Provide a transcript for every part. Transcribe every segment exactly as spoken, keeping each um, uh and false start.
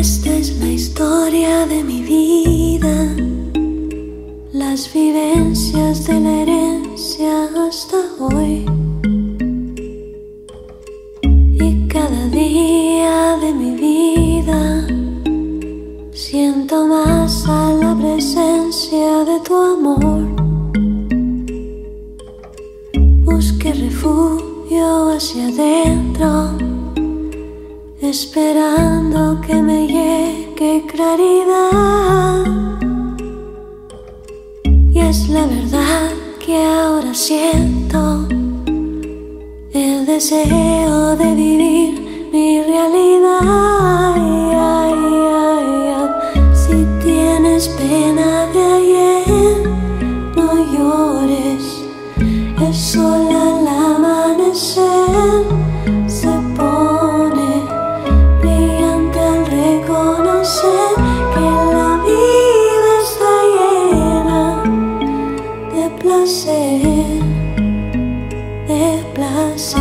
Esta es la historia de mi vida, las vivencias de la herencia hasta hoy. Y cada día de mi vida siento más a la presencia de tu amor. Busqué refugio hacia adentro, esperando que me llegue claridad. Y es la verdad que ahora siento el deseo de vivir mi realidad. Ay, ay, ay. Si tienes pena de ayer, no llores, el sol al amanecer se pone brillante al reconocer que la vida está llena de placer, de placer.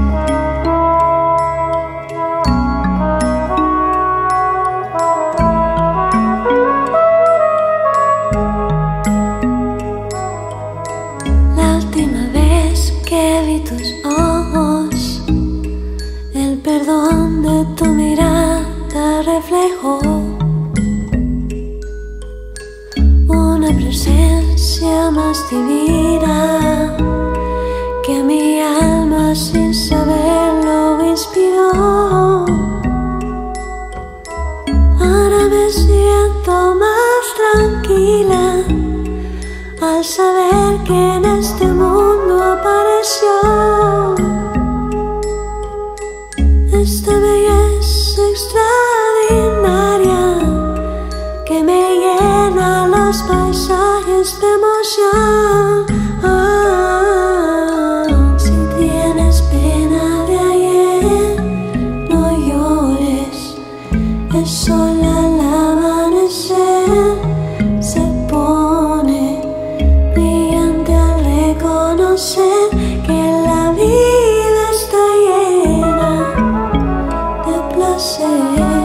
La última vez que vi tus ojos, el perdón de tu mirada reflejó una presencia más divina que a mi alma sin saberlo inspiró. Ahora me siento más tranquila al saber que en este mundo apareció esta belleza extraordinaria que me llena los paisajes de emoción. Ah, si tienes pena de ayer, no llores, el sol al amanecer se pone brillante al reconocer que la vida está llena de placer.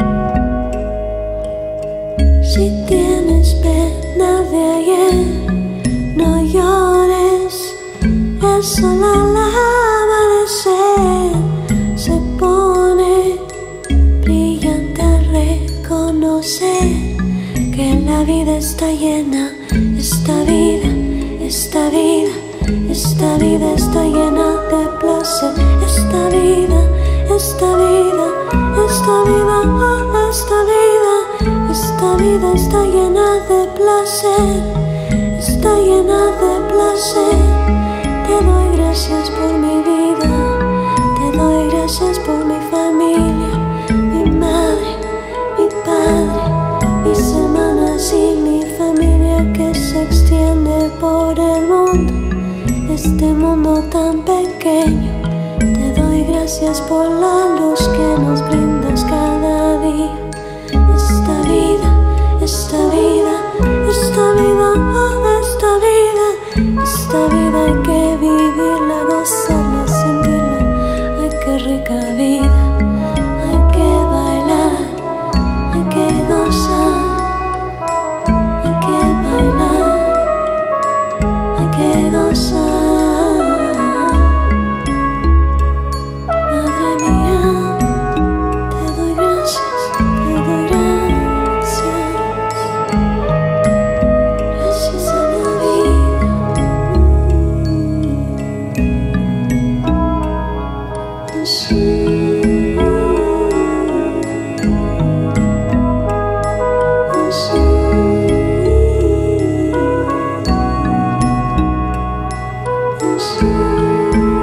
Si tienes pena de ayer, no llores, el sol al amanecer se pone brillante al reconocer que la vida está llena. Esta vida, esta vida, esta vida está llena de placer. Esta vida, esta vida, esta vida, oh, esta vida, esta vida está llena de placer, está llena de placer. Te doy gracias por mi vida, te doy gracias por mi familia, mi madre, mi padre, mis hermanas y mi familia que se extiende por el mundo, este mundo tan pequeño. Te doy gracias por la luz que nos brindas cada día. Esta vida, esta vida, esta vida, oh, esta vida, esta vida hay que vivirla, gozarla, sentirla. Ay, qué rica vida, hay que bailar, hay que gozar, hay que bailar, hay que gozar. Madre mía, te doy gracias, te doy gracias, gracias a la vida. Sí. Sí.